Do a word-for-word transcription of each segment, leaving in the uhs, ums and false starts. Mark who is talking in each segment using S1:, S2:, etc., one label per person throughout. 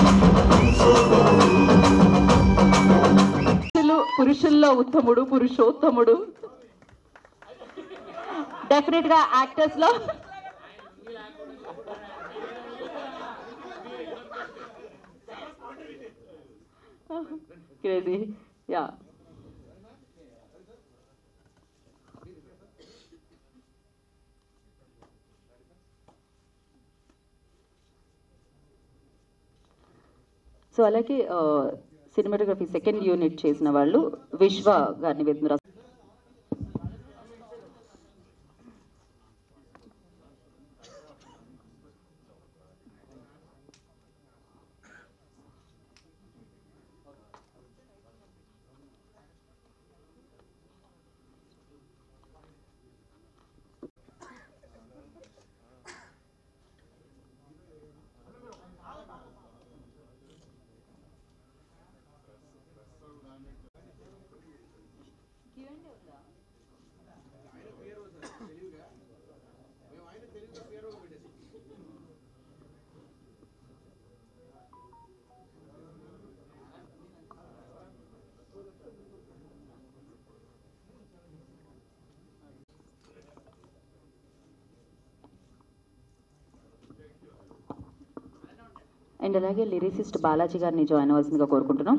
S1: పురుషుల్లో ఉత్తముడు, పురుషోత్తముడు. డెఫినెట్ గా యాక్టర్స్ లో క్రేజీ. యా సో అలాగే సినిమాటోగ్రఫీ సెకండ్ యూనిట్ చేసిన వాళ్ళు విశ్వ గారిని వేదిక అండ్ అలాగే లిరిసిస్ట్ బాలాజీ గారిని జాయిన్ అవ్వాల్సిందిగా కోరుకుంటున్నాం.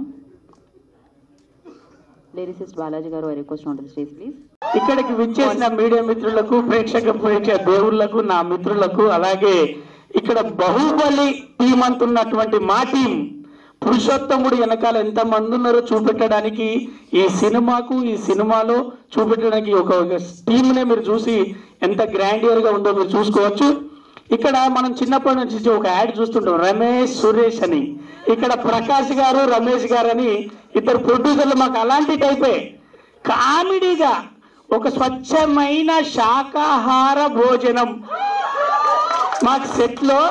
S1: Lyricist Balaji garu, I request on the stage please.
S2: ఇక్కడికి విచ్చేసిన మీడియా మిత్రులకు, ప్రేక్షక ప్రేక్ష దేవుళ్లకు, నా మిత్రులకు, అలాగే ఇక్కడ బాహుబలి టీం అంటున్నటువంటి మా టీం పురుషోత్తముడు వెనకాల ఎంత మంది ఉన్నారో చూపెట్టడానికి, ఈ సినిమాకు ఈ సినిమాలో చూపెట్టడానికి ఒక టీంనే మీరు చూసి ఎంత గ్రాండియర్ గా ఉందో మీరు చూసుకోవచ్చు. ఇక్కడ మనం చిన్నప్పటి నుంచి ఒక యాడ్ చూస్తుంటాం, రమేష్ సురేష్ అని. ఇక్కడ ప్రకాష్ గారు, రమేష్ గారు అని ఇద్దరు ప్రొడ్యూసర్లు. మాకు అలాంటి టైపే కామెడీగా ఒక స్వచ్ఛమైన శాకాహార భోజనం మాకు సెట్ లో,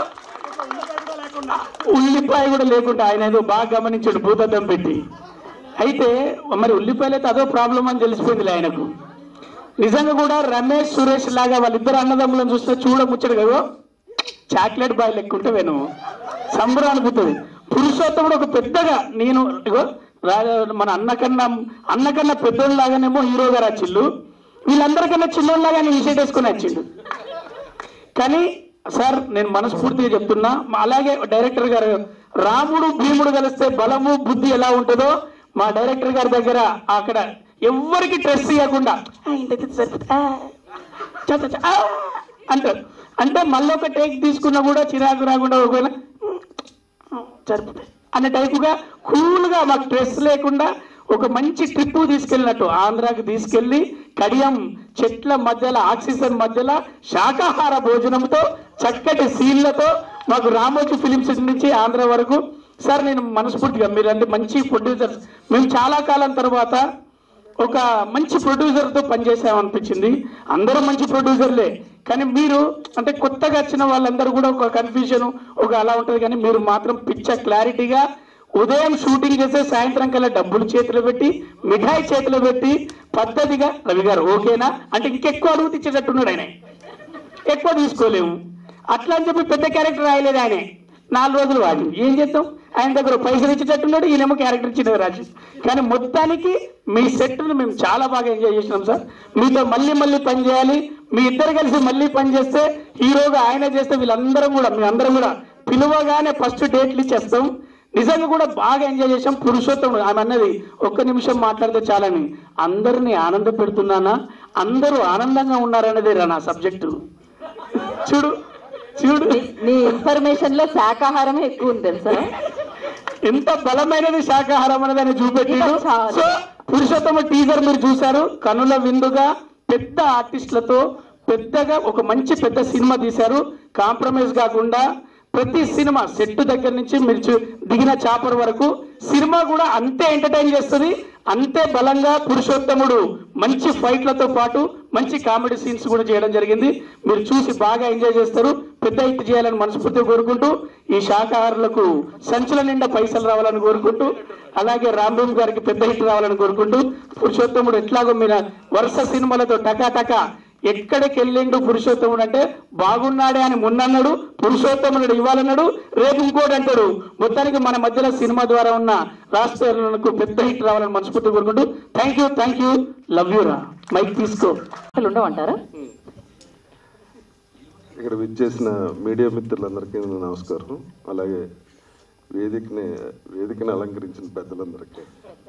S2: ఉల్లిపాయ కూడా లేకుండా ఆయన ఏదో బాగా గమనించాడు భూతద్దం పెట్టి. అయితే మరి ఉల్లిపాయలు అయితే అదో ప్రాబ్లం అని తెలిసిపోయింది ఆయనకు. నిజంగా కూడా రమేష్ సురేష్ లాగా వాళ్ళిద్దరు అన్నదమ్ములను చూస్తే చూడముచ్చడు కదా, చాక్లెట్ బాయ్ లెక్క ఉంటే నేను సంబరం అనిపిస్తుంది. పురుషోత్తముడు ఒక పెద్దగా, నేను ఇగో మన అన్నకన్నా అన్నకన్నా పెద్దోళ్ళలాగానేమో హీరో గారు వచ్చిండు, వీళ్ళందరికన్నా చిన్నోళ్ళలాగా ఇనిషియేట్ వేసుకొని వచ్చిండు. కానీ సార్ నేను మనస్ఫూర్తిగా చెప్తున్నా, అలాగే డైరెక్టర్ గారు, రాముడు భీముడు కలిస్తే బలము బుద్ధి ఎలా ఉంటుందో మా డైరెక్టర్ గారి దగ్గర అక్కడ ఎవరికి స్ట్రెస్ ఇవ్వకుండా అంటారు. అంటే మళ్ళీ ఒక టేక్ తీసుకున్నా కూడా చిరాకు రాకుండా ఒకవేళ సరిపోతాయి అనే టైపుగా కూల్గా మాకు స్ట్రెస్ లేకుండా ఒక మంచి ట్రిప్ తీసుకెళ్ళినట్టు ఆంధ్రాకి తీసుకెళ్లి కడియం చెట్ల మధ్యలో, ఆక్సిజన్ మధ్యలో శాకాహార భోజనంతో చక్కటి సీన్లతో మాకు రామోజీ ఫిలిం సిటీ నుంచి ఆంధ్ర వరకు. సార్ నేను మనస్ఫూర్తిగా మీరంటే మంచి ప్రొడ్యూసర్స్, మేము చాలా కాలం తర్వాత ఒక మంచి ప్రొడ్యూసర్తో పనిచేసామనిపించింది. అందరూ మంచి ప్రొడ్యూసర్లే, కానీ మీరు అంటే కొత్తగా వచ్చిన వాళ్ళందరూ కూడా ఒక కన్ఫ్యూజన్ ఒక అలా ఉంటుంది. కానీ మీరు మాత్రం పిచ్చ క్లారిటీగా ఉదయం షూటింగ్ చేస్తే సాయంత్రం కల్లా డబ్బులు చేతిలో పెట్టి, మిఠాయి చేతిలో పెట్టి పద్ధతిగా, రవి గారు ఓకేనా అంటే ఇంకెక్కువ అడుగు తెచ్చేటట్టున్నాడు ఆయన, ఎక్కువ తీసుకోలేము అట్లా అని చెప్పి పెద్ద క్యారెక్టర్ రాయలేదు ఆయన. నాలుగు రోజులు వాడి ఏం చేద్దాం, ఆయన దగ్గర పైసలు ఇచ్చేటట్టున్నాడు, ఈయనేమో క్యారెక్టర్ ఇచ్చినవి రాజు. కానీ మొత్తానికి మీ సెట్ను మేము చాలా బాగా ఎంజాయ్ చేసినాం సార్. మీతో మళ్ళీ మళ్ళీ పని చేయాలి, మీ ఇద్దరు కలిసి మళ్ళీ పని చేస్తే, హీరోగా ఆయన చేస్తే వీళ్ళందరం కూడా మీ అందరం కూడా పిలువగానే ఫస్ట్ డేట్లు ఇచ్చేస్తాం. నిజంగా కూడా బాగా ఎంజాయ్ చేసాం. పురుషోత్తముడు ఆమె అన్నది ఒక్క నిమిషం మాట్లాడితే చాలని, అందరినీ ఆనంద పెడుతున్నానా, అందరూ ఆనందంగా ఉన్నారనేదే రా నా సబ్జెక్టు. చూడు చూడు
S1: నీ ఇన్ఫర్మేషన్ లో శాకాహారమే ఎక్కువ ఉంది తెలుసా,
S2: ఎంత బలమైనది శాకాహారం అనేది చూపెట్టారు. సో పురుషోత్తమ టీజర్ మీరు చూశారు, కనుల విందుగా పెద్ద ఆర్టిస్టులతో పెద్దగా ఒక మంచి పెద్ద సినిమా తీశారు. కాంప్రమైజ్ కాకుండా ప్రతి సినిమా సెట్ దగ్గర నుంచి మీరు దిగిన చాపర్ వరకు సినిమా కూడా అంతే ఎంటర్టైన్ చేస్తుంది, అంతే బలంగా పురుషోత్తముడు మంచి ఫైట్లతో పాటు మంచి కామెడీ సీన్స్ కూడా చేయడం జరిగింది. మీరు చూసి బాగా ఎంజాయ్ చేస్తారు. పెద్ద హిట్ చేయాలని మనస్ఫూర్తిగా కోరుకుంటూ, ఈ శాకాహారులకు సంచుల నిండా పైసలు రావాలని కోరుకుంటూ, అలాగే రాంబాబు గారికి పెద్ద హిట్ రావాలని కోరుకుంటూ, పురుషోత్తముడు ఎట్లాగో మీరు వరుస సినిమాలతో టకా టకా ఎక్కడికి వెళ్ళిండు పురుషోత్తముడు అంటే బాగున్నాడే అని మొన్నన్నాడు, పురుషోత్తముడు ఇవ్వాలన్నాడు, రేపు ఇంకోటి అంటాడు. మొత్తానికి మన మధ్యలో సినిమా ద్వారా ఉన్న రాష్ట్రాలకు పెద్ద హిట్ రావాలని మనస్ఫూర్తి కోరుకుంటూ thank you thank you love you రా. మైక్ తీసుకో.
S1: ఉండమంటారా?
S3: ఇక్కడ విచ్చేసిన మీడియా మిత్రులందరికీ నమస్కారం. అలాగే వేదికని వేదికని అలంకరించిన పెద్దలందరికీ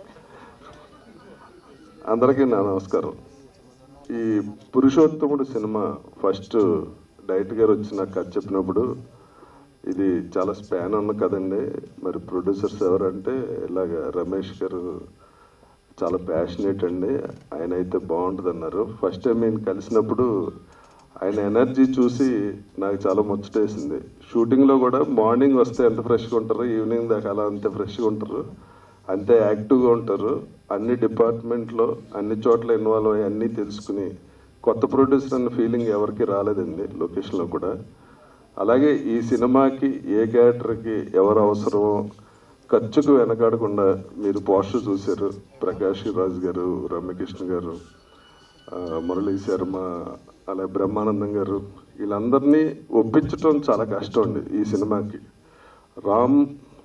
S3: అందరికీ నా నమస్కారం. ఈ పురుషోత్తముడు సినిమా ఫస్ట్ డైరెక్టర్ గారు వచ్చి నాకు కథ చెప్పినప్పుడు ఇది చాలా స్పాన్ ఉన్న కదండి, మరి ప్రొడ్యూసర్స్ ఎవరంటే ఇలాగ రమేష్ గారు చాలా ప్యాషనేట్ అండి, ఆయన అయితే బాగుంటుంది అన్నారు. ఫస్ట్ టైం నేను కలిసినప్పుడు ఆయన ఎనర్జీ చూసి నాకు చాలా ముచ్చటేసింది. షూటింగ్లో కూడా మార్నింగ్ వస్తే ఎంత ఫ్రెష్గా ఉంటారు, ఈవినింగ్ దాకా అలా అంతే ఫ్రెష్గా ఉంటారు, అంతే యాక్టివ్గా ఉంటారు. అన్ని డిపార్ట్మెంట్లో అన్ని చోట్ల ఇన్వాల్వ్ అయ్యి అన్నీ తెలుసుకుని కొత్త ప్రొడ్యూసర్ అన్న ఫీలింగ్ ఎవరికి రాలేదండి లొకేషన్లో కూడా. అలాగే ఈ సినిమాకి ఏ క్యారెక్టర్కి ఎవరు అవసరమో ఖర్చుకు వెనకాడకుండా మీరు పోస్టర్ చూశారు. ప్రకాష్ రాజ్ గారు, రమ్యకృష్ణ గారు, మురళీ శర్మ, అలాగే బ్రహ్మానందం గారు, వీళ్ళందరినీ ఒప్పించడం చాలా కష్టం అండి ఈ సినిమాకి. రామ్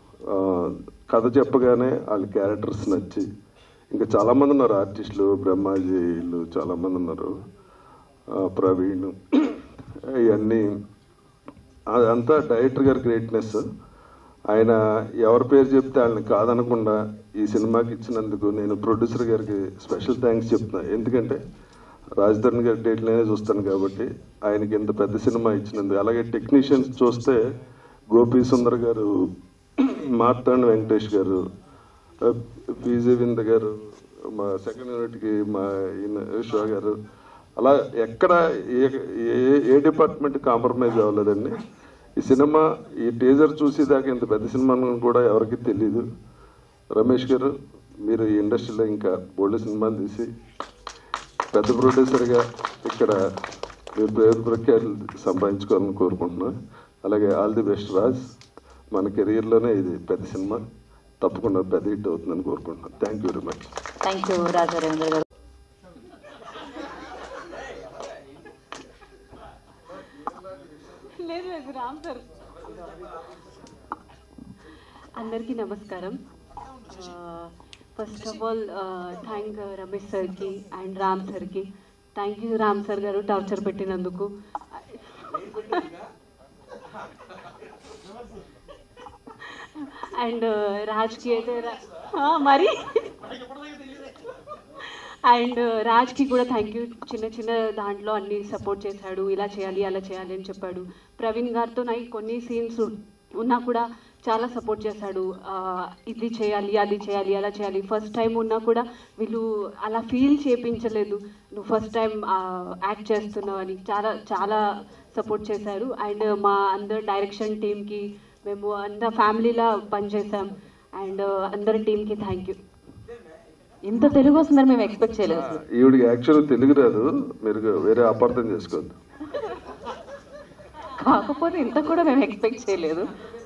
S3: కథ చెప్పగానే వాళ్ళ క్యారెక్టర్స్ నచ్చి, ఇంకా చాలామంది ఉన్నారు ఆర్టిస్టులు, బ్రహ్మాజీ వీళ్ళు చాలామంది ఉన్నారు, ప్రవీణ్, ఇవన్నీ అదంతా డైరెక్టర్ గారి గ్రేట్నెస్. ఆయన ఎవరి పేరు చెప్తే ఆయన్ని కాదనకుండా ఈ సినిమాకి ఇచ్చినందుకు నేను ప్రొడ్యూసర్ గారికి స్పెషల్ థ్యాంక్స్ చెప్తున్నాను. ఎందుకంటే రాజధాని గారి డేట్లనే చూస్తాను కాబట్టి ఆయనకి ఇంత పెద్ద సినిమా ఇచ్చినందుకు. అలాగే టెక్నీషియన్స్ చూస్తే గోపీ సుందర్ గారు, మార్తాండ్ వెంకటేష్ గారు, పీజే వింద గారు, మా సెకండ్ యూనిట్కి మా ఈయన షో గారు, అలా ఎక్కడ ఏ ఏ డిపార్ట్మెంట్ కాంప్రమైజ్ అవ్వలేదండి. ఈ సినిమా ఈ టీజర్ చూసేదాకా ఇంత పెద్ద సినిమా కూడా ఎవరికి తెలీదు. రమేష్ గారు మీరు ఈ ఇండస్ట్రీలో ఇంకా బోల్డ్ సినిమాలు తీసి పెద్ద ప్రొడ్యూసర్గా ఇక్కడ మీరు పేరు ప్రఖ్యాతులు సంపాదించుకోవాలని కోరుకుంటున్నాను. అలాగే ఆల్ ది బెస్ట్ రాజ్, మన కెరీర్లోనే ఇది పెద్ద సినిమా, తప్పకుండా పెద్ద హిట్ అవుతుందని కోరుకుంటున్నాను. Thank you very much.
S1: Thank you Raja Ravindra garu.
S4: లేదు లేదు రామ్ సార్. అందరికీ నమస్కారం. First of all thank Ramesh సార్కి అండ్ రామ్ సార్కి. Thank you Ram sir garu torture పెట్టినందుకు. అండ్ రాజ్కి అయితే మరి అండ్ రాజ్కి కూడా థ్యాంక్ యూ. చిన్న చిన్న దాంట్లో అన్ని సపోర్ట్ చేశాడు, ఇలా చేయాలి అలా చేయాలి అని చెప్పాడు. ప్రవీణ్ గారితో నాకు కొన్ని సీన్స్ ఉన్నా కూడా చాలా సపోర్ట్ చేశాడు. ఇది చేయాలి అది చేయాలి అలా చేయాలి. ఫస్ట్ టైం ఉన్నా కూడా వీళ్ళు అలా ఫీల్ చేయించలేదు, నువ్వు ఫస్ట్ టైం యాక్ట్ చేస్తున్నావు అని. చాలా చాలా సపోర్ట్ చేశారు. అండ్ మా అందరు డైరెక్షన్ టీమ్కి మేము అంత ఫ్యామిలీలా పనిచేసాం. అండ్ అందరి టీమ్కి థ్యాంక్ యూ.
S1: ఇంత తెలుగు వస్తుందని మేము ఎక్స్పెక్ట్ చేయలేదు.
S3: ఈవిడికి యాక్చువల్ తెలుగు రాదు, మీరు వేరే అపార్థం చేసుకోవద్దు.
S1: కాకపోతే ఇంత కూడా మేము ఎక్స్పెక్ట్ చేయలేదు.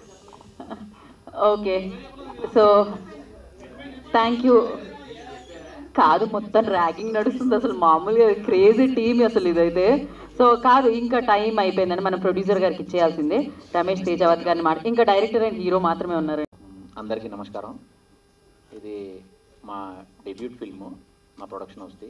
S1: Okay, so thank you. కాదు, మొత్తం ర్యాగింగ్ నడుస్తుంది అసలు, మామూలుగా క్రేజీ టీమ్ అసలు ఇదైతే. సో కాదు, ఇంకా టైం అయిపోయిందని మనం ప్రొడ్యూసర్ గారికి ఇచ్చేయాల్సిందే. రమేష్ తేజావత్ గారిని మాట, ఇంకా డైరెక్టర్ అండ్ హీరో మాత్రమే ఉన్నారు.
S5: అందరికీ నమస్కారం. ఇది మా డెబ్యూట్ ఫిల్ము, మా ప్రొడక్షన్ హౌస్ది.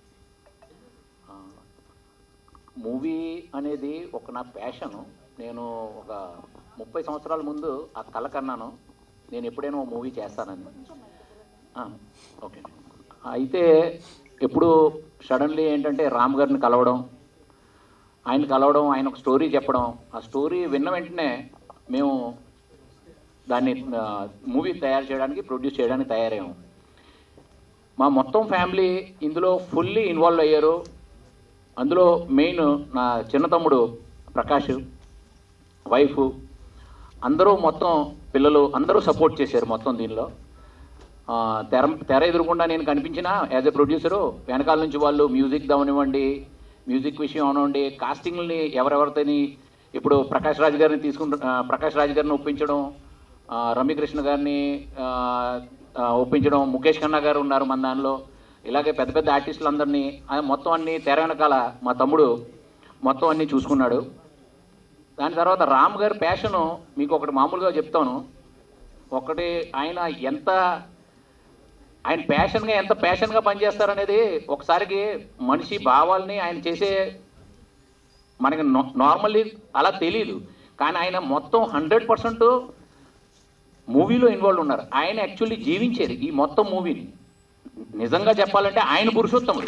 S5: మూవీ అనేది ఒక నా ప్యాషను. నేను ఒక ముప్పై సంవత్సరాల ముందు ఆ కళ కన్నాను, నేను ఎప్పుడైనా ఓ మూవీ చేస్తానని. ఓకే, అయితే ఎప్పుడు సడన్లీ ఏంటంటే రామ్ గారిని కలవడం, ఆయన కలవడం, ఆయన ఒక స్టోరీ చెప్పడం, ఆ స్టోరీ విన్న వెంటనే మేము దాన్ని మూవీ తయారు చేయడానికి, ప్రొడ్యూస్ చేయడానికి తయారయ్యాము. మా మొత్తం ఫ్యామిలీ ఇందులో ఫుల్లీ ఇన్వాల్వ్ అయ్యారు. అందులో మెయిన్ నా చిన్న తమ్ముడు ప్రకాష్, వైఫ్, అందరూ మొత్తం పిల్లలు అందరూ సపోర్ట్ చేశారు మొత్తం దీనిలో. తెర తెర ఎదురుకుండా నేను కనిపించిన యాజ్ ఎ ప్రొడ్యూసరు, వెనకాల నుంచి వాళ్ళు మ్యూజిక్ అవనివ్వండి, మ్యూజిక్ విషయం అవనివ్వండి, కాస్టింగ్ని ఎవరెవరితోని, ఇప్పుడు ప్రకాష్ రాజ్ గారిని తీసుకుంటు ప్రకాష్ రాజ్ గారిని ఒప్పించడం, రమ్యకృష్ణ గారిని ఒప్పించడం, ముఖేష్ ఖన్నా గారు ఉన్నారు మన దానిలో, ఇలాగే పెద్ద పెద్ద ఆర్టిస్టులు అందరినీ మొత్తం అన్ని తెర వెనకాల మా తమ్ముడు మొత్తం అన్నీ చూసుకున్నాడు. దాని తర్వాత రామ్ గారి ప్యాషను మీకు ఒకటి మామూలుగా చెప్తాను. ఒకటి ఆయన ఎంత ఆయన ప్యాషన్గా ఎంత ప్యాషన్గా పనిచేస్తారనేది ఒకసారికి మనిషి భావాల్ని ఆయన చేసే మనకి నార్మల్లీ అలా తెలియదు. కానీ ఆయన మొత్తం హండ్రెడ్ పర్సెంట్ మూవీలో ఇన్వాల్వ్ ఉన్నారు. ఆయన యాక్చువల్లీ జీవించేది ఈ మొత్తం మూవీని. నిజంగా చెప్పాలంటే ఆయన పురుషోత్తముడు.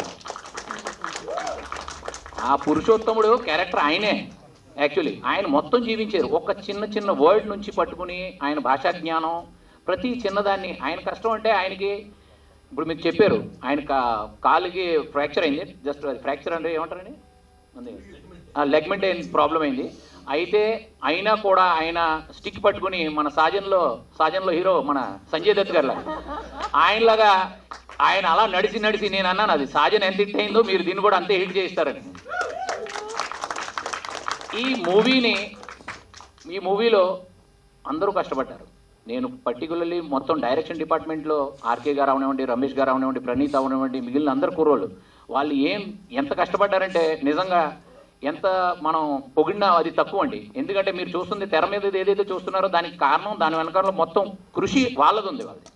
S5: ఆ పురుషోత్తముడు క్యారెక్టర్ ఆయనే. యాక్చువల్లీ ఆయన మొత్తం జీవించారు. ఒక చిన్న చిన్న వర్డ్ నుంచి పట్టుకుని ఆయన భాషా జ్ఞానం ప్రతి చిన్నదాన్ని. ఆయన కష్టం అంటే ఆయనకి ఇప్పుడు మీకు చెప్పారు ఆయన కా కాలుకి ఫ్రాక్చర్ అయింది. జస్ట్ అది ఫ్రాక్చర్ అంటే ఏమంటారండి, లెగ్మెంట్ అయింది, ప్రాబ్లం అయింది. అయితే అయినా కూడా ఆయన స్టిక్ పట్టుకుని మన సాజన్లో సాజన్లో హీరో మన సంజయ్ దత్ గారిలా ఆయనలాగా ఆయన అలా నడిచి నడిచి నేను అన్నాను అది సాజన్ ఎంత హిట్ అయిందో మీరు దీన్ని కూడా అంతే హిట్ చేయిస్తారని. ఈ మూవీని ఈ మూవీలో అందరూ కష్టపడ్డారు. నేను పర్టికులర్లీ మొత్తం డైరెక్షన్ డిపార్ట్మెంట్లో ఆర్కే గారు అవనివ్వండి, రమేష్ గారు అవనివ్వండి, ప్రణీత్ అవనివ్వండి, మిగిలిన అందరు కుర్రోళ్ళు వాళ్ళు ఏం ఎంత కష్టపడ్డారంటే నిజంగా ఎంత మనం పొగిడినా అది తక్కువ అండి. ఎందుకంటే మీరు చూస్తుంది తెర మీద ఏదైతే చూస్తున్నారో దానికి కారణం దాని వెనకాల మొత్తం కృషి వాళ్ళది ఉంది. వాళ్ళది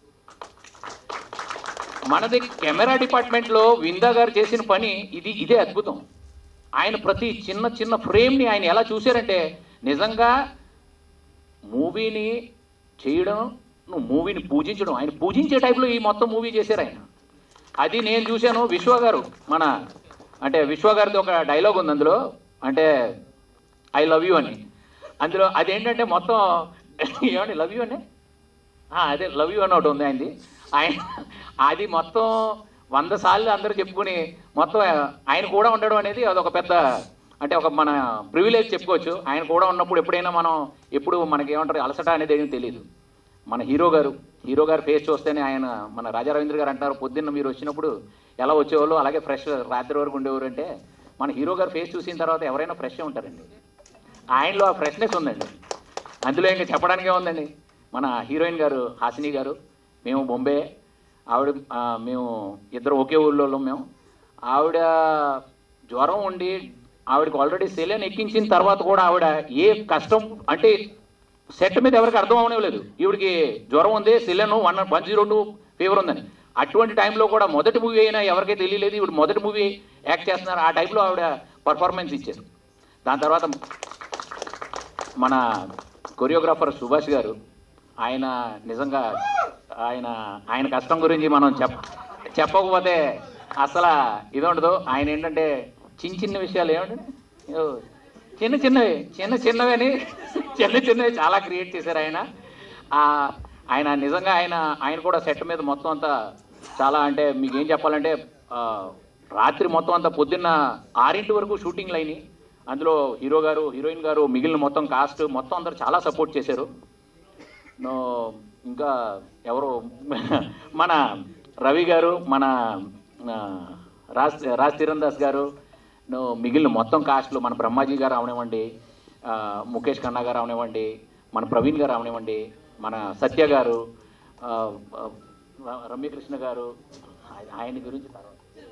S5: మనది కెమెరా డిపార్ట్మెంట్లో విందా గారు చేసిన పని ఇది ఇదే అద్భుతం. ఆయన ప్రతి చిన్న చిన్న ఫ్రేమ్ని ఆయన ఎలా చూశారంటే నిజంగా మూవీని చేయడం నువ్వు మూవీని పూజించడం, ఆయన పూజించే టైప్లో ఈ మొత్తం మూవీ చేశారు ఆయన. అది నేను చూశాను. విశ్వ గారు మన అంటే విశ్వ గారిది ఒక డైలాగ్ ఉంది అందులో, అంటే ఐ లవ్ యూ అని. అందులో అదేంటంటే మొత్తం ఏమండి లవ్ యూ అని అదే లవ్ యూ అని ఒకటి ఉంది ఆయనది. ఆయన అది మొత్తం వంద సార్లు అందరూ చెప్పుకుని మొత్తం ఆయన కూడా ఉండడం అనేది అదొక పెద్ద అంటే ఒక మన ప్రివిలేజ్ చెప్పుకోవచ్చు. ఆయన కూడా ఉన్నప్పుడు ఎప్పుడైనా మనం ఎప్పుడు మనకి ఏమంటారు అలసట అనేది ఏమీ తెలియదు. మన హీరో గారు హీరో గారు ఫేస్ చూస్తేనే ఆయన మన రాజా రవీంద్ర గారు అంటారు పొద్దున్న మీరు వచ్చినప్పుడు ఎలా వచ్చేవాళ్ళు అలాగే ఫ్రెష్ రాత్రి వరకు ఉండేవారు అంటే మన హీరో గారు ఫేస్ చూసిన తర్వాత ఎవరైనా ఫ్రెష్గా ఉంటారండి. ఆయనలో ఆ ఫ్రెష్నెస్ ఉందండి. అందులో ఇంకా చెప్పడానికే ఉందండి. మన హీరోయిన్ గారు హాసిని గారు, మేము బొంబే, ఆవిడ మేము ఇద్దరు ఒకే ఊళ్ళో మేము. ఆవిడ జ్వరం ఉండి ఆవిడకి ఆల్రెడీ సెలైన్ ఎక్కించిన తర్వాత కూడా ఆవిడ ఏ కష్టం అంటే సెట్ మీద ఎవరికి అర్థం అవలేదు. ఈవిడికి జ్వరం ఉంది, saline one one zero two fever ఉందని. అటువంటి టైంలో కూడా మొదటి మూవీ అయినా ఎవరికీ తెలియలేదు ఈవిడ మొదటి మూవీ యాక్ట్ చేస్తున్నారు. ఆ టైంలో ఆవిడ పర్ఫార్మెన్స్ ఇచ్చారు. దాని తర్వాత మన కొరియోగ్రాఫర్ సుభాష్ గారు, ఆయన నిజంగా ఆయన ఆయన కష్టం గురించి మనం చెప్ప చెప్పకపోతే అసలు ఇది ఉండదు. ఆయన ఏంటంటే చిన్న చిన్న విషయాలు ఏమంటే చిన్న చిన్నవి చిన్న చిన్నవి అని చిన్న చిన్నవి చాలా క్రియేట్ చేశారు ఆయన. ఆయన నిజంగా ఆయన ఆయన కూడా సెట్ మీద మొత్తం అంతా చాలా అంటే మీకు ఏం చెప్పాలంటే రాత్రి మొత్తం అంతా పొద్దున్న ఆరింటి వరకు షూటింగ్లు అయినాయి. అందులో హీరో గారు, హీరోయిన్ గారు, మిగిలిన మొత్తం కాస్ట్ మొత్తం అందరూ చాలా సపోర్ట్ చేశారు. ఇంకా ఎవరు మన రవి గారు, మన రాజ్ రాజ్ తీరన్ దాస్ గారు, మిగిలిన మొత్తం కాస్ట్లు మన బ్రహ్మాజీ గారు అవనివ్వండి, ముఖేష్ ఖన్నా గారు అవనివ్వండి, మన ప్రవీణ్ గారు అవనివ్వండి, మన సత్య గారు, రమ్యకృష్ణ గారు, ఆయన గురించి తర్వాత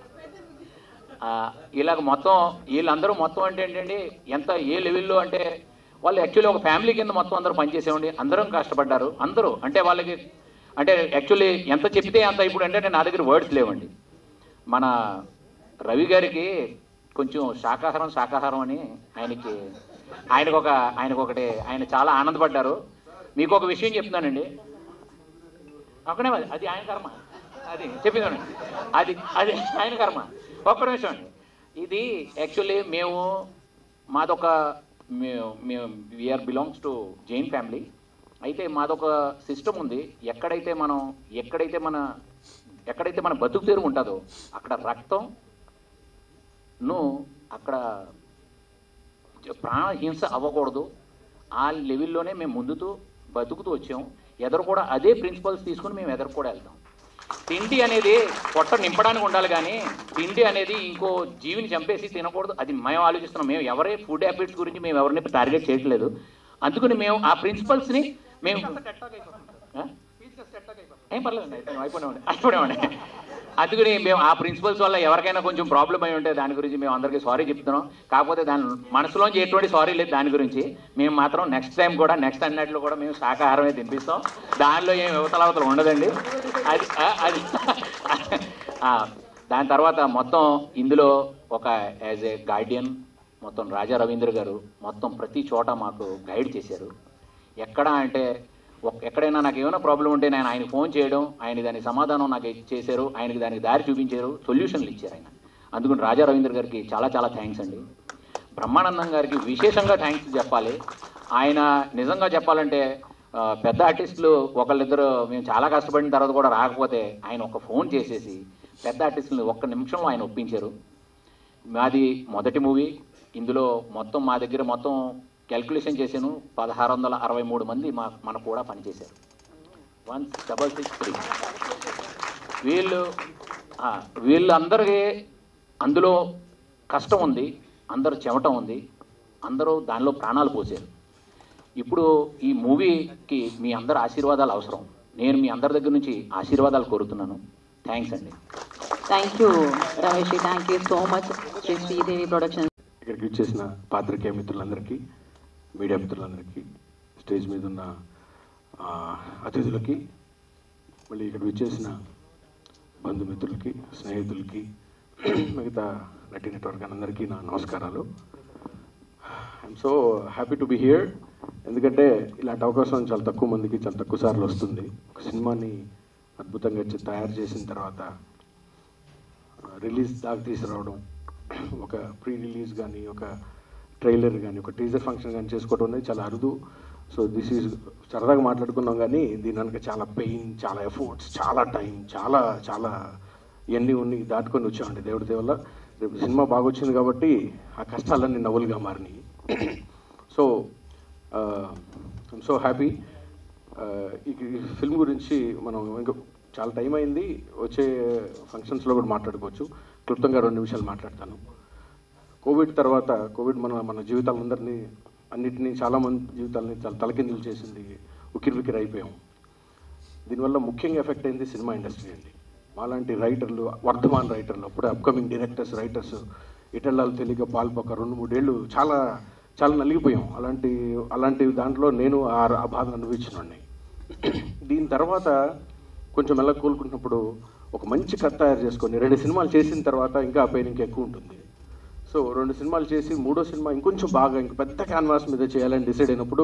S5: ఇలాగ మొత్తం వీళ్ళందరూ మొత్తం అంటే ఏంటండి ఎంత ఏ లెవెల్లో అంటే వాళ్ళు యాక్చువల్లీ ఒక ఫ్యామిలీ కింద మొత్తం అందరూ పనిచేసేవండి. అందరం కష్టపడ్డారు అందరూ. అంటే వాళ్ళకి అంటే యాక్చువల్లీ ఎంత చెప్తే అంత ఇప్పుడు అంటే నా దగ్గర వర్డ్స్ లేవండి. మన రవి గారికి కొంచెం శాకాహారం శాకాహారం అని ఆయనకి ఆయనకు ఒక ఆయనకు ఒకటి ఆయన చాలా ఆనందపడ్డారు. మీకు ఒక విషయం చెప్తున్నానండి, అక్కడే అది ఆయన కర్మ, అది చెప్పిందండి, అది అది ఆయన కర్మ. ఒక్క నిమిషం అండి. ఇది యాక్చువల్లీ మేము మాదొక మేము we are belongs to Jain family. అయితే మాదొక సిస్టమ్ ఉంది. ఎక్కడైతే మనం ఎక్కడైతే మన ఎక్కడైతే మన బతుకు తెరువు ఉంటుందో అక్కడ రక్తంను అక్కడ ప్రాణహింస అవ్వకూడదు. ఆ లెవెల్లోనే మేము ముందుతూ బతుకుతూ వచ్చాం. ఎదురు కూడా అదే ప్రిన్సిపల్స్ తీసుకుని మేము ఎదురు కూడా వెళ్తాం. తిండి అనేది పొట్ట నింపడానికి ఉండాలి, కానీ తిండి అనేది ఇంకో జీవిని చంపేసి తినకూడదు. అది మేము ఆలోచిస్తున్నాం. మేము ఎవరే ఫుడ్ హ్యాబిట్స్ గురించి మేము ఎవరిని టార్గెట్ చేయట్లేదు. అందుకని మేము ఆ ప్రిన్సిపల్స్ని మేము ఏం పర్లేదండి అయిపోయినామండి అయిపోయినామండి అందుకని మేము ఆ ప్రిన్సిపల్స్ వల్ల ఎవరికైనా కొంచెం ప్రాబ్లం అయి ఉంటే దాని గురించి మేము అందరికీ సారీ చెప్తున్నాం. కాకపోతే దాని మనసులోంచి ఎటువంటి సారీ లేదు దాని గురించి. మేము మాత్రం నెక్స్ట్ టైం కూడా నెక్స్ట్ అన్నట్లు కూడా మేము శాకాహారమే తినిపిస్తాం. దానిలో ఏం యువతలవతలు ఉండదండి. అది అది దాని తర్వాత మొత్తం ఇందులో ఒక యాజ్ ఏ గార్డియన్ మొత్తం రాజా రవీంద్ర గారు మొత్తం ప్రతి చోట మాకు గైడ్ చేశారు. ఎక్కడ అంటే ఎక్కడైనా నాకు ఏమైనా ప్రాబ్లం ఉంటే నేను ఆయన ఫోన్ చేయడం, ఆయన దానికి సమాధానం నాకు చేశారు, ఆయనకి దానికి దారి చూపించారు, సొల్యూషన్లు ఇచ్చారు ఆయన. అందుకని రాజా రవీంద్ర గారికి చాలా చాలా థ్యాంక్స్ అండి. బ్రహ్మానందం గారికి విశేషంగా థ్యాంక్స్ చెప్పాలి. ఆయన నిజంగా చెప్పాలంటే పెద్ద ఆర్టిస్టులు ఒకళ్ళిద్దరు మేము చాలా కష్టపడిన తర్వాత కూడా రాకపోతే ఆయన ఒక ఫోన్ చేసేసి పెద్ద ఆర్టిస్టులు ఒక్క నిమిషంలో ఆయన ఒప్పించారు. మాది మొదటి మూవీ. ఇందులో మొత్తం మా దగ్గర మొత్తం క్యాల్కులేషన్ చేశాను, పదహారు వందల అరవై మూడు మంది మా మనకు కూడా పనిచేశారు. వన్ డబల్ సిక్స్ త్రీ వీళ్ళు వీళ్ళందరికీ అందులో కష్టం ఉంది, అందరూ చెమట ఉంది, అందరూ దానిలో ప్రాణాలు పోసారు. ఇప్పుడు ఈ మూవీకి మీ అందరి ఆశీర్వాదాలు అవసరం. నేను మీ అందరి దగ్గర నుంచి ఆశీర్వాదాలు కోరుతున్నాను. థ్యాంక్స్ అండి.
S1: Thank you Ramesh, thank you so much. Shri Sridevi production
S6: ఇక్కడికి వచ్చేసిన పాత్రికేయ మిత్రులందరికీ, మీడియా మిత్రులందరికీ, స్టేజ్ మీద ఉన్న అతిథులకి, మళ్ళీ ఇక్కడికి వచ్చేసిన బంధుమిత్రులకి, స్నేహితులకి, మిగతా నటి నెట్వర్క్ అందరికీ నా నమస్కారాలు. I'm so happy to be here. ఎందుకంటే ఇలాంటి అవకాశం చాలా తక్కువ మందికి చాలా తక్కువ సార్లు వస్తుంది. ఒక సినిమాని అద్భుతంగా తయారు చేసిన తర్వాత రిలీజ్ దాకా తీసుకురావడం, ఒక ప్రీ రిలీజ్ కానీ, ఒక ట్రైలర్ కానీ, ఒక టీజర్ ఫంక్షన్ కానీ చేసుకోవడం అనేది చాలా అరుదు. సో దిస్ ఈజ్ సరదాగా మాట్లాడుకున్నాం కానీ దీని వెనక చాలా పెయిన్, చాలా ఎఫర్ట్స్, చాలా టైం, చాలా చాలా ఇవన్నీ ఉన్ని దాటుకొని వచ్చామండి దేవుడి దేవల్ల. రేపు సినిమా బాగా వచ్చింది కాబట్టి ఆ కష్టాలన్నీ నవ్వులుగా మారినాయి. So I'm so happy. ఈ ఫిల్మ్ గురించి మనం ఇంకా చాలా టైం అయింది, వచ్చే ఫంక్షన్స్లో కూడా మాట్లాడుకోవచ్చు. క్లుప్తంగా రెండు నిమిషాలు మాట్లాడతాను. కోవిడ్ తర్వాత కోవిడ్ మన మన జీవితాలందరినీ, అన్నిటినీ, చాలామంది జీవితాలని చాలా తలకిందులు చేసింది, ఉక్కిరిబిక్కిరి అయిపోయాం. దీనివల్ల ముఖ్యంగా ఎఫెక్ట్ అయింది సినిమా ఇండస్ట్రీ అండి. మాలాంటి రైటర్లు, వర్ధమాన్ రైటర్లు, అప్పుడే అప్కమింగ్ డైరెక్టర్స్, రైటర్స్ ఇటల్లాలు తెలియక పాల్పొక రెండు మూడేళ్ళు చాలా చాలా నలిగిపోయాం. అలాంటి అలాంటి దాంట్లో నేను ఆ బాధను అనుభవించినండి. దీని తర్వాత కొంచెం మెల్ల కోలుకుంటున్నప్పుడు ఒక మంచి కథ తయారు చేసుకొని రెండు సినిమాలు చేసిన తర్వాత ఇంకా ఆ పెయిన్ ఇంకా ఎక్కువ ఉంటుంది. సో రెండు సినిమాలు చేసి మూడో సినిమా ఇంకొంచెం బాగా ఇంక పెద్ద క్యాన్వాస్ మీద చేయాలని డిసైడ్ అయినప్పుడు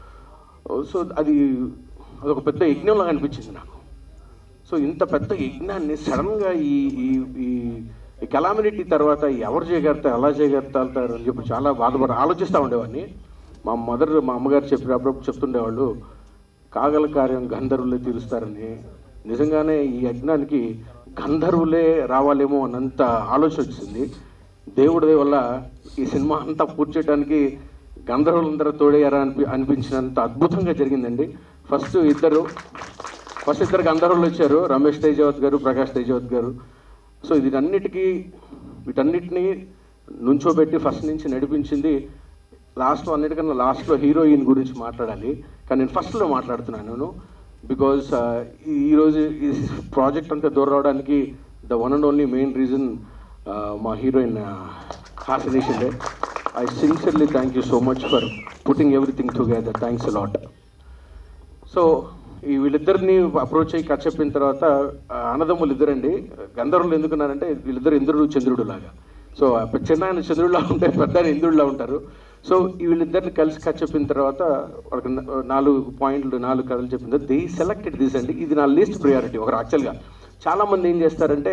S6: సో అది అదొక పెద్ద యజ్ఞంలాగా అనిపించింది నాకు. సో ఇంత పెద్ద యజ్ఞాన్ని సడన్గా ఈ ఈ ఈ కెలామినిటీ తర్వాత ఎవరు చేయగలుగుతారు, ఎలా చేయగలుగుతారు అని చెప్పి చాలా బాధపడి ఆలోచిస్తూ ఉండేవాడిని. మా మదర్, మా అమ్మగారు చెప్పి అప్పుడప్పుడు చెప్తుండేవాళ్ళు, కాగల కార్యం గంధర్వులే తీరుస్తారని. నిజంగానే ఈ యజ్ఞానికి గంధర్వులే రావాలేమో అన్నంత ఆలోచన వచ్చింది. దేవుడి వల్ల ఈ సినిమా అంతా పూర్తి చేయడానికి గంధర్వులందరూ తోడయ్యారా అనిపి అనిపించినంత అద్భుతంగా జరిగిందండి. ఫస్ట్ ఇద్దరు ఫస్ట్ ఇద్దరు గంధర్వులు వచ్చారు, రమేష్ తేజావత్ గారు, ప్రకాష్ తేజావత్ గారు. సో వీటన్నిటికీ వీటన్నిటినీ నుంచోబెట్టి ఫస్ట్ నుంచి నడిపించింది. లాస్ట్ అన్నిటికన్నా లాస్ట్లో హీరోయిన్ గురించి మాట్లాడాలి, కానీ నేను ఫస్ట్లో మాట్లాడుతున్నాను నేను. బికాజ్ ఈరోజు ఈ ప్రాజెక్ట్ అంతా దూరం రావడానికి the one and only main reason మా heroine Hasini Shinde. I sincerely thank you so much for putting everything together. Thanks a lot. So ఈ వీళ్ళిద్దరిని అప్రోచ్ అయ్యి కథ చెప్పిన తర్వాత అన్నదమ్ములు ఇద్దరండి. గంధర్వులు ఎందుకున్నారంటే వీళ్ళిద్దరు ఇంద్రుడు చంద్రుడు లాగా. సో చిన్న ఆయన చంద్రుడిలా ఉంటే పెద్ద ఆయన ఇంద్రుడిలా ఉంటారు. సో వీళ్ళిద్దరిని కలిసి కథ చెప్పిన తర్వాత వాళ్ళకి నాలుగు పాయింట్లు, నాలుగు కథలు చెప్పిన తర్వాత దే సెలెక్టెడ్ దిస్ అండి. ఇది నా లీస్ట్ ప్రియారిటీ. ఒక యాక్చువల్గా చాలామంది ఏం చేస్తారంటే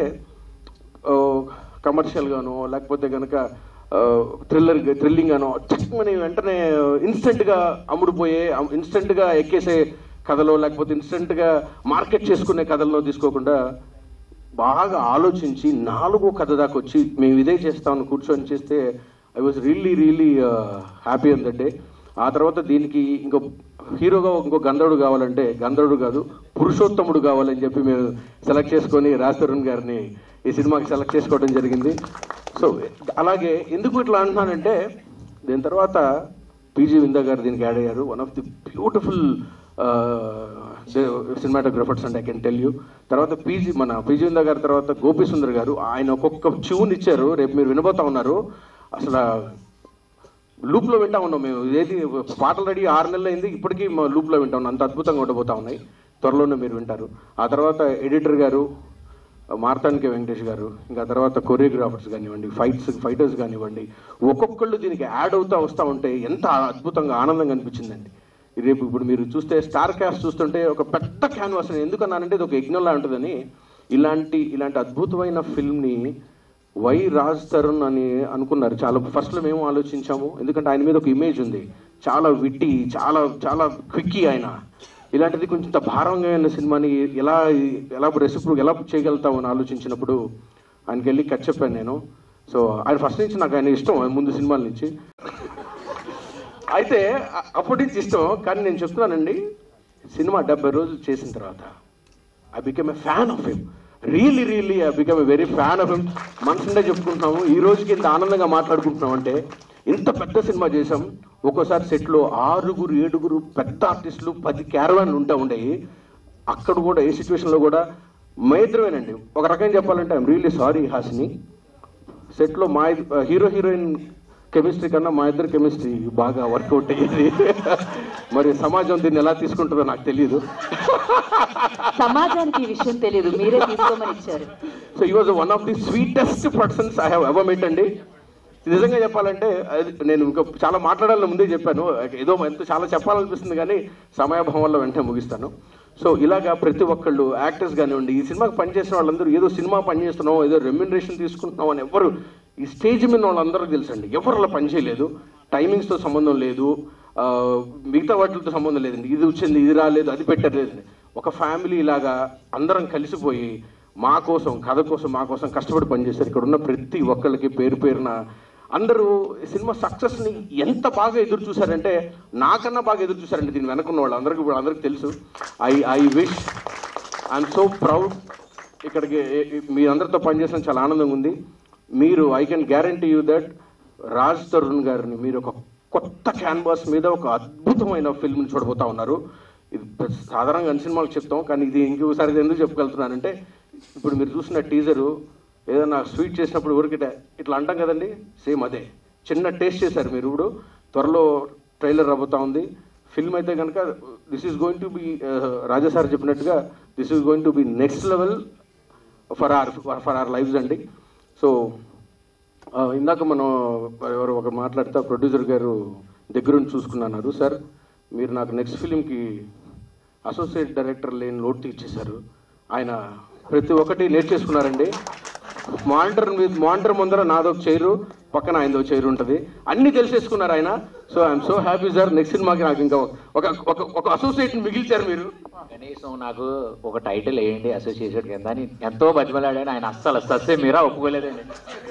S6: కమర్షియల్గానో లేకపోతే కనుక థ్రిల్లర్ థ్రిల్లింగ్ గానో చెక్మని వెంటనే ఇన్స్టెంట్గా అమ్ముడుపోయే, ఇన్స్టెంట్గా ఎక్కేసే కథలో లేకపోతే ఇన్స్టెంట్గా మార్కెట్ చేసుకునే కథల్లో తీసుకోకుండా బాగా ఆలోచించి నాలుగో కథ దాకా వచ్చి మేము ఇదే చేస్తామని కూర్చొని చేస్తే I was really really happy on that day. ఆ తర్వాత దీనికి ఇంకో హీరోగా ఇంకో గంధర్వుడు కావాలంటే గంధర్వుడు కాదు పురుషోత్తముడు కావాలని చెప్పి మేము సెలెక్ట్ చేసుకొని రాజ్ తరుణ్ గారిని ఈ సినిమాకి సెలెక్ట్ చేసుకోవడం జరిగింది. సో అలాగే ఎందుకు ఇట్లా అంటున్నానంటే దీని తర్వాత పీజీ విందా గారు దీనికి యాడ్ అయ్యారు. One of the beautiful cinematographers and I can tell you. తర్వాత పీజీ మన పీజీ ఉందా గారి తర్వాత గోపి సుందర్ గారు, ఆయన ఒక్కొక్క ట్యూన్ ఇచ్చారు, రేపు మీరు వినబోతా ఉన్నారు. అసలు లూప్లో వింటా ఉన్నాం మేము. ఏది పాటలు రెడీ ఆరు నెలలు అయింది, ఇప్పటికీ లూప్లో వింటా ఉన్నాం. అంత అద్భుతంగా ఉండబోతా ఉన్నాయి, త్వరలోనే మీరు వింటారు. ఆ తర్వాత ఎడిటర్ గారు మార్తాండ్కే వెంకటేష్ గారు, ఇంకా తర్వాత కొరియోగ్రాఫర్స్ కానివ్వండి, ఫైట్స్ ఫైటర్స్ కానివ్వండి, ఒక్కొక్కళ్ళు దీనికి యాడ్ అవుతూ వస్తూ ఉంటే ఎంత అద్భుతంగా ఆనందంగా అనిపించిందండి. రేపు ఇప్పుడు మీరు చూస్తే స్టార్ క్యాస్ట్ చూస్తుంటే ఒక పెద్ద క్యాన్వాస్, ఎందుకన్నానంటే ఇది ఒక యజ్ఞంలా ఉంటుందని. ఇలాంటి ఇలాంటి అద్భుతమైన ఫిల్మ్ని వై రాజ్ తరుణ్ అని అనుకున్నారు చాలా ఫస్ట్లో మేము ఆలోచించాము. ఎందుకంటే ఆయన మీద ఒక ఇమేజ్ ఉంది, చాలా విట్టి, చాలా చాలా క్విక్కీ ఆయన. ఇలాంటిది కొంచెం భారంగా అయిన సినిమాని ఎలా ఎలా రెసిప్రూ ఎలా చేయగలుగుతామని ఆలోచించినప్పుడు ఆయనకి వెళ్ళి కట్ చెప్పాను నేను. సో ఆయన ఫస్ట్ నుంచి నాకు ఆయన ఇష్టం, ముందు సినిమాల నుంచి. అయితే అప్పటి నుంచి ఇష్టం. కానీ నేను చెప్తున్నానండి, సినిమా డెబ్బై రోజులు చేసిన తర్వాత I become a fan of him. Really really I become a very fan of him. మనసుండే చెప్పుకుంటున్నాము, ఈ రోజుకి ఇంత ఆనందంగా మాట్లాడుకుంటున్నాం అంటే ఇంత పెద్ద సినిమా చేసాం. ఒక్కోసారి సెట్లో ఆరుగురు ఏడుగురు పెద్ద ఆర్టిస్టులు, పది క్యారవాన్లు ఉంటా ఉండేవి. అక్కడ కూడా ఏ సిచ్యువేషన్లో కూడా మైత్రమేనండి. ఒక రకంగా చెప్పాలంటే ఐఎమ్ రియల్లీ సారీ హాసిని, సెట్లో మా హీరో హీరోయిన్ కెమిస్ట్రీ కన్నా మా ఇద్దరు కెమిస్ట్రీ బాగా వర్కౌట్ అయ్యేది. మరి సమాజం దీన్ని ఎలా తీసుకుంటుందో నాకు తెలియదు.
S1: సమాజానికి ఈ విషయం తెలియదు, మీరే తీసుకోమని ఇచ్చారు.
S6: సో ఈ was one of the sweetest persons I have ever meet అండి. నిజంగా చెప్పాలంటే నేను ఇంకా చాలా మాట్లాడాలని ముందే చెప్పాను, ఏదో ఎంతో చాలా చెప్పాలనిపిస్తుంది కానీ సమయాభావం వల్ల వెంటనే ముగిస్తాను. సో ఇలాగా ప్రతి ఒక్కళ్ళు యాక్టర్స్ కానివ్వండి, ఈ సినిమాకి పనిచేసిన వాళ్ళందరూ ఏదో సినిమా పనిచేస్తున్నాం, ఏదో రెమ్యునరేషన్ తీసుకుంటున్నాం అని ఎవరు, ఈ స్టేజ్ మీద వాళ్ళందరూ తెలుసండి, ఎవరు అలా పనిచేయలేదు. టైమింగ్స్తో సంబంధం లేదు, మిగతా వాటితో సంబంధం లేదండి. ఇది వచ్చింది, ఇది రాలేదు, అది పెట్టలేదండి. ఒక ఫ్యామిలీ లాగా అందరం కలిసిపోయి మా కోసం, కథ కోసం, మా కోసం కష్టపడి పనిచేశారు. ఇక్కడ ఉన్న ప్రతి ఒక్కళ్ళకి పేరు పేరున అందరూ సినిమా సక్సెస్ని ఎంత బాగా ఎదురు చూశారంటే, నాకన్నా బాగా ఎదురు చూశారండి దీన్ని వెనకున్న వాళ్ళు అందరికీ. ఇప్పుడు అందరికీ తెలుసు. I I wish I'm so proud. ఇక్కడికి మీ అందరితో పనిచేసిన చాలా ఆనందంగా ఉంది. మీరు I can guarantee you that Raj Tarun గారిని మీరు ఒక కొత్త క్యాన్వాస్ మీద ఒక అద్భుతమైన ఫిల్మ్ని చూడబోతా ఉన్నారు. ఇది సాధారణంగా అన్ని సినిమాలకు చెప్తాం, కానీ ఇది ఇంకొకసారి ఎందుకు చెప్పగలుగుతున్నానంటే, ఇప్పుడు మీరు చూసిన టీజరు ఏదైనా స్వీట్ చేసినప్పుడు ఊరికి ఇట్లా అంటాం కదండి, సేమ్ అదే చిన్న టేస్ట్ చేశారు మీరు. ఇప్పుడు త్వరలో ట్రైలర్ రాబోతా ఉంది. ఫిల్మ్ అయితే కనుక this is going to be, Raja sir చెప్పినట్టుగా this is going to be next level for our for our lifes అండి. సో ఇందాక మనం ఎవరు ఒక మాట్లాడితే ప్రొడ్యూసర్ గారు దగ్గరుండి చూసుకున్నారు. సార్ మీరు నాకు నెక్స్ట్ ఫిలింకి అసోసియేట్ డైరెక్టర్ లేని నోట్ ఇచ్చేశారు. ఆయన ప్రతి ఒక్కటి నేర్చేసుకున్నారండి. మానిటర్ మీద మానిటర్ ముందర నాదొక చైరు, పక్కన ఆయనదో చైరు ఉంటుంది, అన్నీ తెలిసేసుకున్నారు ఆయన. So I'm so happy sir. Next సినిమాకి నాకు ఇంకా ఒక ఒక అసోసియేట్ మిగిల్చారు మీరు.
S5: కనీసం నాకు ఒక టైటిల్ వేయండి అసోసియేషన్ కింద అని ఎంతో బతిమలాడాను. ఆయన అస్సలు సస్సే మీరా ఒప్పుకోలేదండి.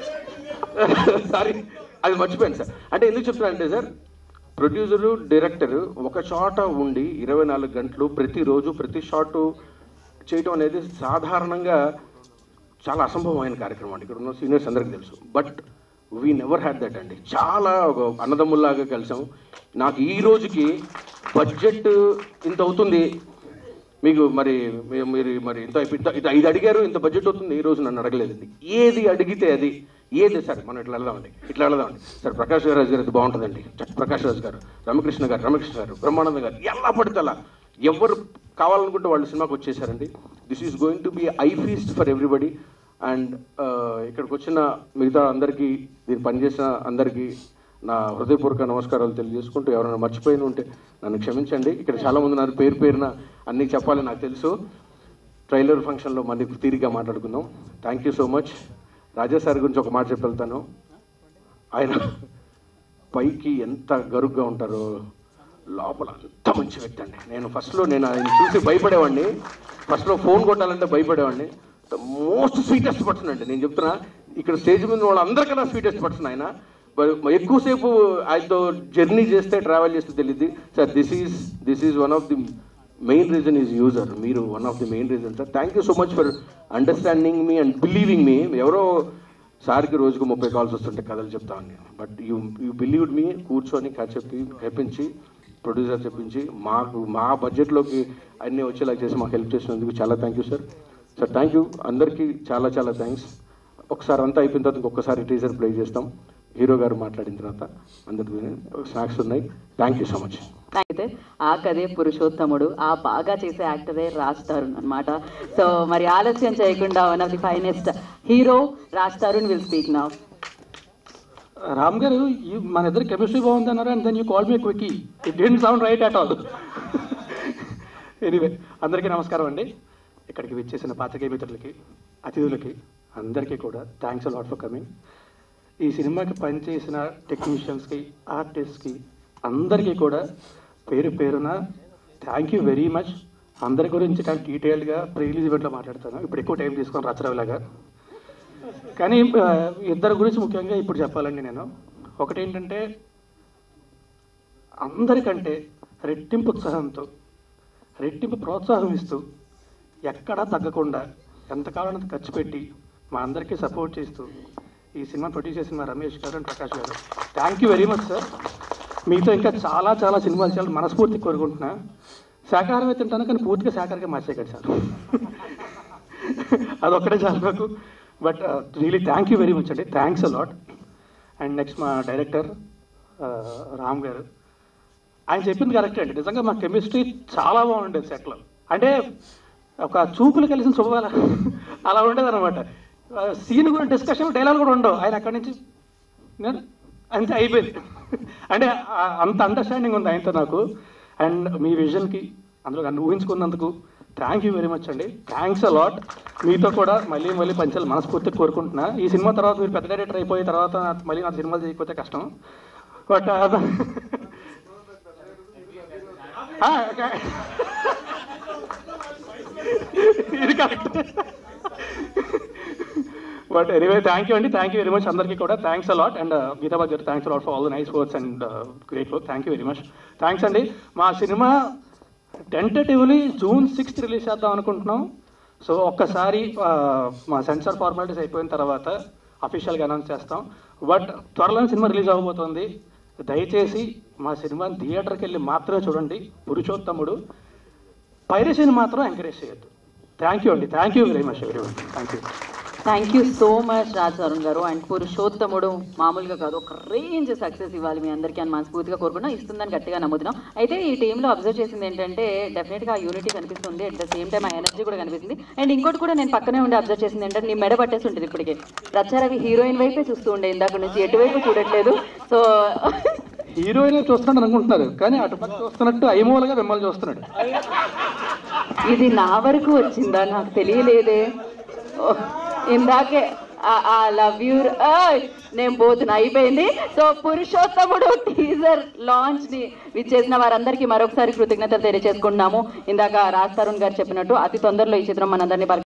S6: సారీ, అది మర్చిపోయాను సార్. అంటే ఎందుకు చెప్తున్నానంటే సార్, ప్రొడ్యూసరు డైరెక్టరు ఒక చోట ఉండి ఇరవై నాలుగు గంటలు ప్రతిరోజు ప్రతి షాటు చేయటం అనేది సాధారణంగా చాలా అసంభవమైన కార్యక్రమం అండి. ఇక్కడ ఉన్న సీనియర్స్ అందరికీ తెలుసు. But we never had that అండి. చాలా ఒక అన్నదమ్ముల్లాగా కలిసాం. నాకు ఈ రోజుకి బడ్జెట్ ఇంత అవుతుంది మీకు, మరి మీరు మరి ఇంత ఇది ఐదు అడిగారు, ఇంత బడ్జెట్ అవుతుంది, ఈ రోజు నన్ను అడగలేదండి. ఏది అడిగితే అది, ఏది సార్ మనం ఇట్లా వెళ్దామండి, ఇట్లా వెళ్దామండి సార్, ప్రకాష్ రాజ్ గారు అది బాగుంటుందండి, ప్రకాష్ రాజ్ గారు, రమకృష్ణ గారు రమకృష్ణ గారు బ్రహ్మానందం గారు, ఎలా పడితే అలా ఎవరు కావాలనుకుంటే వాళ్ళు సినిమాకి వచ్చేసారండి. This is going to be a feast for everybody. And ఇక్కడికి వచ్చిన మిగతా అందరికీ, దీన్ని పనిచేసిన అందరికీ నా హృదయపూర్వక నమస్కారాలు తెలియజేసుకుంటూ, ఎవరైనా మర్చిపోయిన ఉంటే నన్ను క్షమించండి. ఇక్కడ చాలామంది నా పేరు పేరున అన్నీ చెప్పాలి నాకు తెలుసు. ట్రైలర్ ఫంక్షన్లో మళ్ళీ తీరిగ్గా మాట్లాడుకుందాం. Thank you so much. Raja sir గురించి ఒక మాట చెప్పి వెళ్తాను. ఆయన పైకి ఎంత గరుగ్గా ఉంటారో లోపల అంత మంచి వ్యక్తి అండి. నేను ఫస్ట్లో నేను ఆయన చూసి భయపడేవాడిని. ఫస్ట్లో ఫోన్ కొట్టాలంటే భయపడేవాడిని. ద మోస్ట్ స్వీటెస్ట్ పర్సన్ అండి. నేను చెప్తున్నా, ఇక్కడ స్టేజ్ మీద వాళ్ళందరికన్నా స్వీటెస్ట్ పర్సన్ ఆయన. ఎక్కువసేపు ఆయనతో జర్నీ చేస్తే, ట్రావెల్ చేస్తే తెలియదు sir. This is this is one of the main reason is you sir. మీరు one of the main reason sir. Thank you so much for understanding me and believing me. ఎవరో సార్కి రోజుకు ముప్పై కాల్స్ వస్తుంటే కథలు చెప్తాను నేను, but you you believed me. కూర్చొని కథ చెప్పి చెప్పించి ప్రొడ్యూసర్ చెప్పించి మాకు మా బడ్జెట్లోకి అన్నీ వచ్చేలా చేసి మాకు హెల్ప్ చేసినందుకు చాలా thank you sir. Sir thank you అందరికీ చాలా చాలా థ్యాంక్స్. ఒకసారి అంతా అయిపోయిన తర్వాత ఇంకొకసారి టీజర్ ప్లే చేస్తాం హీరో గారు మాట్లాడిన తర్వాత. అందరికీ స్నాక్స్ ఉన్నాయి. Thank you so much.
S1: అయితే ఆ కథే పురుషోత్తముడు, ఆ బాగా చేసే యాక్టరే రాజ్ తరుణ్ అనమాట. సో మరి ఆలస్యం చేయకుండా one of the finest hero Raj Tarun will speak now.
S2: Ram garu, మన ఇద్దరు కెమిస్ట్రీ బాగుంది అన్నారు, and then you call me quickie. It didn't sound right at all. Anyway, అందరికీ నమస్కారం అండి. ఇక్కడికి విచ్చేసిన పాత్రికేయ మిత్రులకి, అతిథులకి అందరికీ కూడా థ్యాంక్స్ అలాట్ ఫర్ కమింగ్. ఈ సినిమాకి పనిచేసిన టెక్నీషియన్స్కి, ఆర్టిస్ట్కి అందరికీ కూడా పేరు పేరున థ్యాంక్ యూ వెరీ మచ్. అందరి గురించి చాలా డీటెయిల్డ్గా ప్రీ రిలీజ్ ఈవెంట్లో మాట్లాడతాను, ఇప్పుడు ఎక్కువ టైం తీసుకొని రచరవిలాగా. కానీ ఇద్దరి గురించి ముఖ్యంగా ఇప్పుడు చెప్పాలండి నేను. ఒకటి ఏంటంటే, అందరికంటే రెట్టింపు ఉత్సాహంతో, రెట్టింపు ప్రోత్సాహం ఇస్తూ, ఎక్కడా తగ్గకుండా ఎంతకాలం ఖర్చు పెట్టి మా అందరికీ సపోర్ట్ చేస్తూ ఈ సినిమా ప్రొడ్యూస్ చేసిన మా రమేష్ గారు and Prakash garu, thank you very much sir. మీతో ఇంకా చాలా చాలా సినిమాలు చాలా మనస్ఫూర్తి కోరుకుంటున్నా. శాకాహారమే తింటాను కానీ పూర్తిగా శాకాహారంగా మార్చేయకండి సార్. అదొక్కటే చాలు నాకు. But really thank you very much అండి. Thanks a lot. అండ్ నెక్స్ట్ మా డైరెక్టర్ రామ్ గారు, ఆయన చెప్పింది కరెక్ట్ అండి. నిజంగా మా కెమిస్ట్రీ చాలా బాగుండేది సెట్లో. అంటే ఒక చూపులు కలిసిన శుభాల అలా ఉండేది అనమాట. సీన్ కూడా డిస్కషన్, డైలాగ్ కూడా ఉండవు. ఆయన అక్కడి నుంచి నేను అంతే అయిపోయింది. అంటే అంత అండర్స్టాండింగ్ ఉంది ఆయనతో నాకు. అండ్ మీ విజన్కి, అందులో నన్ను ఊహించుకున్నందుకు థ్యాంక్ యూ వెరీ మచ్ అండి. Thanks a lot. మీతో కూడా మళ్ళీ మళ్ళీ పంచాలి మనస్ఫూర్తిగా కోరుకుంటున్నా. ఈ సినిమా తర్వాత మీరు పెద్ద డైరెక్టర్ అయిపోయిన తర్వాత మళ్ళీ నా సినిమాలు చేయకపోతే కష్టం. బట్ ఇది correct. But anyway thank you అండి. థ్యాంక్ యూ వెరీ మచ్ అందరికీ కూడా. Thanks a lot. అండ్ గీతాబాద్ garu thanks a lot for all the nice words and great work. Thank you very much. Thanks అండి. మా సినిమా టెంటేటివ్లీ జూన్ సిక్స్త్ రిలీజ్ చేద్దాం అనుకుంటున్నాం. So ఒక్కసారి మా సెన్సార్ ఫార్మాలిటీస్ అయిపోయిన తర్వాత అఫీషియల్గా అనౌన్స్ చేస్తాం. బట్ త్వరలో సినిమా రిలీజ్ అవ్వబోతోంది. దయచేసి మా సినిమాని థియేటర్కి వెళ్ళి మాత్రమే చూడండి. పురుషోత్తముడు. పైరసీని మాత్రం ఎంకరేజ్ చేయొద్దు. థ్యాంక్ యూ అండి. Thank you very much everyone. Thank you.
S1: Thank you so much Raj Tarun garu. And పురుషోత్తముడు మామూలుగా కాదు, ఒక రేంజ్ సక్సెస్ ఇవ్వాలి మీ అందరికీ అని మనస్ఫూర్తిగా కోరుకున్నాం. ఇస్తుందని గట్టిగా నమ్ముతున్నాం. అయితే ఈ టీంలో అబ్జర్వ్ చేసింది ఏంటంటే, డెఫినెట్గా యూనిటీ కనిపిస్తుంది, అట్ ద సేమ్ టైం ఆ ఎనర్జీ కూడా కనిపిస్తుంది. అండ్ ఇంకోటి కూడా నేను పక్కనే ఉండి అబ్జర్వ్ చేసింది ఏంటంటే, నీ మెడ పట్టేసి ఉంటుంది ఇప్పటికే. రచ్చారవి హీరోయిన్ వైపే చూస్తూ ఉండే ఇందాక నుంచి, ఎటువైపు చూడట్లేదు. సో
S2: హీరోయిన్ చూస్తున్నాడు అనుకుంటున్నారు, కానీ అటుపక్క చూస్తున్నట్టు ఐమూలగా మిమ్మల్ని చూస్తున్నాడు.
S1: ఇది నా వరకు వచ్చిందా నాకు తెలియలేదే. ఇందాకే ఆ లవ్ యూ నేను పోతున్నా అయిపోయింది. సో పురుషోత్తముడు టీజర్ లాంచ్ ని విచ్చేసిన వారందరికీ మరొకసారి కృతజ్ఞతలు తెలియజేసుకుంటున్నాము. ఇందాక రాజ్ తరుణ్ గారు చెప్పినట్టు అతి తొందరలో ఈ చిత్రం మనందరినీ